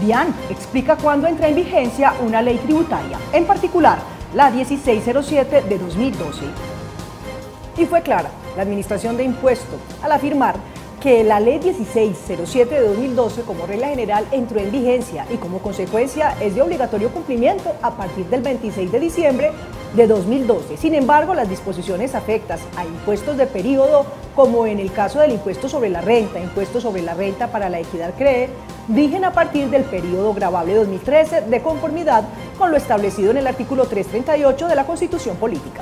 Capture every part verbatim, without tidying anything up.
DIAN explica cuándo entra en vigencia una ley tributaria, en particular la dieciséis cero siete de dos mil doce. Y fue clara la Administración de Impuestos al afirmar que la ley dieciséis cero siete de dos mil doce como regla general entró en vigencia y como consecuencia es de obligatorio cumplimiento a partir del veintiséis de diciembre de dos mil doce. Sin embargo, las disposiciones afectas a impuestos de periodo, como en el caso del impuesto sobre la renta, impuesto sobre la renta para la equidad CREE, rigen a partir del periodo gravable dos mil trece de conformidad con lo establecido en el artículo trescientos treinta y ocho de la Constitución Política.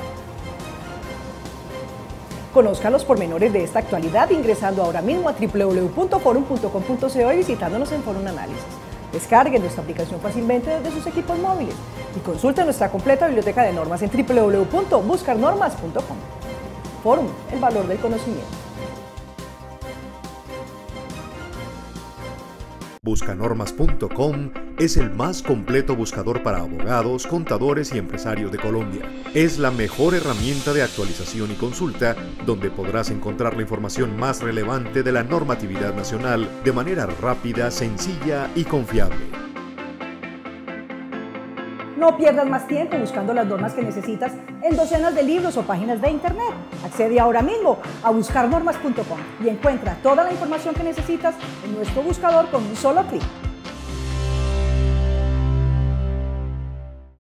Conozca los pormenores de esta actualidad ingresando ahora mismo a w w w punto forum punto com punto co y visitándonos en Forum Análisis. Descarguen nuestra aplicación fácilmente desde sus equipos móviles y consulten nuestra completa biblioteca de normas en w w w punto buscar normas punto com. Forum, el valor del conocimiento. busca normas punto com es el más completo buscador para abogados, contadores y empresarios de Colombia. Es la mejor herramienta de actualización y consulta donde podrás encontrar la información más relevante de la normatividad nacional de manera rápida, sencilla y confiable. No pierdas más tiempo buscando las normas que necesitas en docenas de libros o páginas de internet. Accede ahora mismo a buscar normas punto com y encuentra toda la información que necesitas en nuestro buscador con un solo clic.